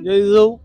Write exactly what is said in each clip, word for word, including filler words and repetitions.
जय जिजाऊ।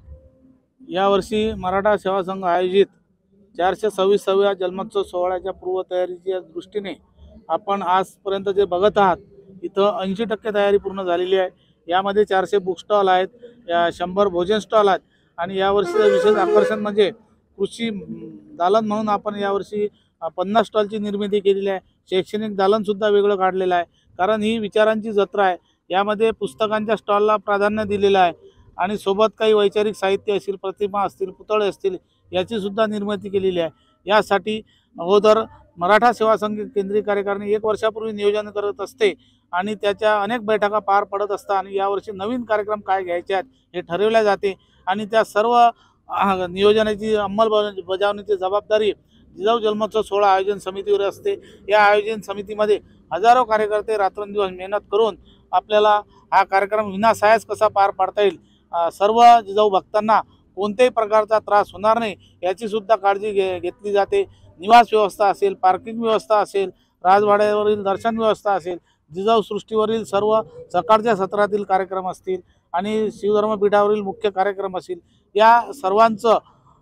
यावर्षी मराठा सेवा संघ आयोजित चारशे सव्वीसाव्या जन्मोत्सव सोहळ्याच्या पूर्वतयारीच्या दृष्टीने आपण आजपर्यंत जे बघत आहात इथं ऐंशी टक्के तयारी पूर्ण झालेली आहे। यामध्ये चारशे बुक स्टॉल आहेत, या शंभर भोजन स्टॉल आहेत आणि यावर्षीचं विशेष आकर्षण म्हणजे कृषी दालन म्हणून आपण यावर्षी पन्नास स्टॉलची निर्मिती केलेली आहे। शैक्षणिक दालन सुद्धा वेगळं काढलेलं आहे, कारण ही विचारांची जत्रा आहे। यामध्ये पुस्तकांच्या स्टॉलला प्राधान्य दिलेलं आहे आणि सोबत काही वैचारिक साहित्य असतील, प्रतिमा असतील, पुतळे असतील याची सुद्धा निर्मिती केलेली आहे। यासाठी अगोदर मराठा सेवा संघ केंद्रीय कार्यकारिणी एक वर्षापूर्वी नियोजन करत असते आणि त्याच्या अनेक बैठका पार पडत असतात आणि यावर्षी नवीन कार्यक्रम काय घ्यायचे आहेत हे ठरवले जाते आणि त्या सर्व नियोजनाची अंमलबजावणीची जबाबदारी जिजाऊ जन्मोत्सव सोहळा आयोजन समितीवर असते। या आयोजन समितीमध्ये हजारो कार्यकर्ते रात्रंदिवस मेहनत करून आपल्याला हा कार्यक्रम विनासायास कसा पार पाडता येईल, सर्व जिजाऊ भक्तांना कोणत्याही प्रकारचा त्रास होणार नाही याची सुद्धा काळजी घे घेतली जाते। निवास व्यवस्था असेल, पार्किंग व्यवस्था असेल, राजवाड्यावरील दर्शन व्यवस्था असेल, जिजाऊ सृष्टीवरील सर्व सकाळच्या सत्रातील कार्यक्रम असतील आणि शिवधर्मपीठावरील मुख्य कार्यक्रम असतील, या सर्वांचं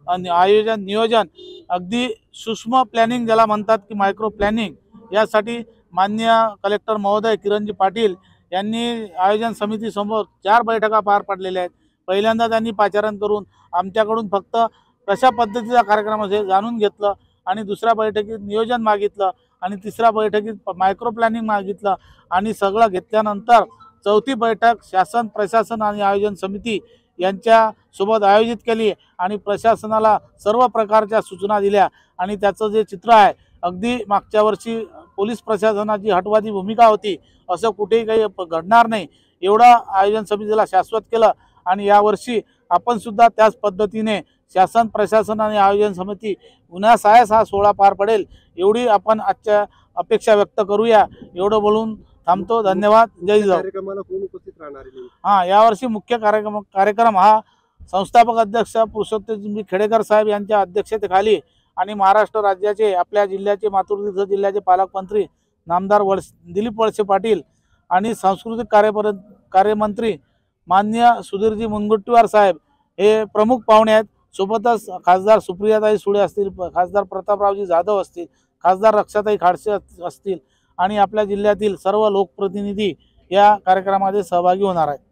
आयोजन नियोजन अगदी सूक्ष्म प्लॅनिंग ज्याला म्हणतात की मायक्रो प्लॅनिंग, यासाठी माननीय कलेक्टर महोदय किरणजी पाटील यांनी आयोजन समितीसमोर चार बैठका पार पाडलेल्या आहेत। पहिल्यांदा त्यांनी पाचारण करून आमच्याकडून फक्त कशा पद्धतीचा कार्यक्रम असेल जाणून घेतलं आणि दुसऱ्या बैठकीत नियोजन मागितलं आणि तिसऱ्या बैठकीत मायक्रो प्लॅनिंग मागितलं आणि सगळं घेतल्यानंतर चौथी बैठक शासन, प्रशासन आणि आयोजन समिती यांच्या सोबत आयोजित केली आणि प्रशासनाला सर्व प्रकारच्या सूचना दिल्या आणि त्याचं जे चित्र आहे, अगदी मागच्या वर्षी पोलीस प्रशासनाची हटवादी भूमिका होती, असं कुठेही काही घडणार नाही एवढं आयोजन समितीला शाश्वत केलं आणि यावर्षी आपण सुद्धा त्याच पद्धतीने शासन, प्रशासन आणि आयोजन समिती विनासायास हा सोहळा पार पडेल एवढी आपण आजच्या अपेक्षा व्यक्त करूया। एवढं बोलून थांबतो। धन्यवाद। जय जिजाऊ। कार्यक्रमाला कोण उपस्थित राहणार आहे? हां, यावर्षी मुख्य कार्यक्रम कार्यक्रम हा संस्थापक अध्यक्ष पुरुषोत्तम खेडेकर साहेब यांच्या अध्यक्षतेखाली आणि महाराष्ट्र राज्याचे आपल्या जिल्ह्याचे मातृतीर्थ जिल्ह्याचे पालकमंत्री नामदार वळसे दिलीप वळसे पाटील आणि सांस्कृतिक कार्य कार्यमंत्री माननीय सुधीरजी मुनगंटीवार साहेब हे प्रमुख पाहुणे आहेत। सोबतच खासदार सुप्रियाताई सुळे असतील, खासदार प्रतापरावजी जाधव असतील, खासदार रक्षाताई खाडसे असतील आणि आपल्या जिल्ह्यातील सर्व लोकप्रतिनिधी या कार्यक्रमामध्ये सहभागी होणार आहेत।